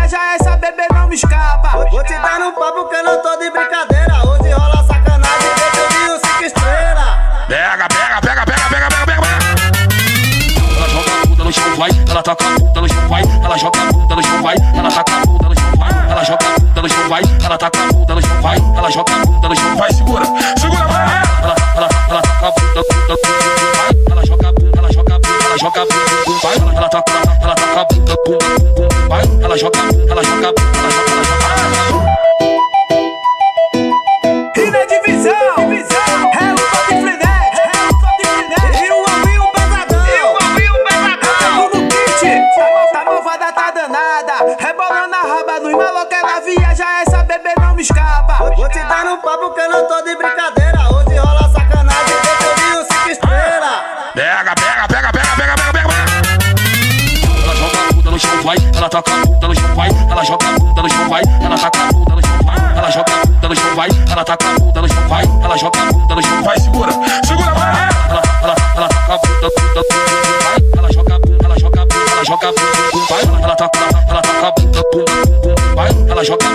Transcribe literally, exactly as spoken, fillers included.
viaja, essa bebê não me escapa. Vou te dar no papo que eu não tô de brincadeira. Hoje rola sacanagem, que eu vi o cinco estrelas. Pega, pega, pega, pega, pega, pega, pega, pega. Ela joga a bunda no chão, vai. Ela taca a bunda no chão, vai. Ela joga a bunda no chão, vai. Ela taca a bunda no chão, vai. Ela joga a bunda no chão, vai. Ela taca a bunda no chão, vai. Ela joga a bunda no chão, vai. Segura, segura, vai. Ela, ela, ela taca a bunda, bunda, vai. Ela joga a bunda, ela joga a bunda, ela joga a bunda, vai. Ela taca, ela taca a bunda, bunda, bunda, vai. Ela joga a bunda, ela joga a bunda, ela joga, ela joga. E na divisão, divisão, é o top frenete, é o top frenete. E o Alvinho pesadão, E o Alvinho pesadão. Tá no kit, tá malvada, tá danada. Rebolando a raba nos maloca, ela viaja, essa bebê não me escapa. vou te dar no papo que eu não tô de brincadeira. Hoje rola sacanagem, que eu vi o cinco estrelas. Pega, pega, pega, pega, pega, pega, pega, pega. Ela joga a bunda no chão, vai. Ela taca a bunda no chão, vai. Ela joga a bunda no chão, vai. Ela taca a bunda no chão, vai. Ela joga a bunda no chão, vai. Ela taca a bunda no chão, vai. Ela joga a bunda no chão, vai. Segura, segura, vai. Ela, ela, ela taca a bunda, bunda, bunda, vai. Ela joga a bunda, ela joga a bunda, ela joga a bunda, vai. Ela taca, ela taca a bunda, bunda, bunda, vai. Ela joga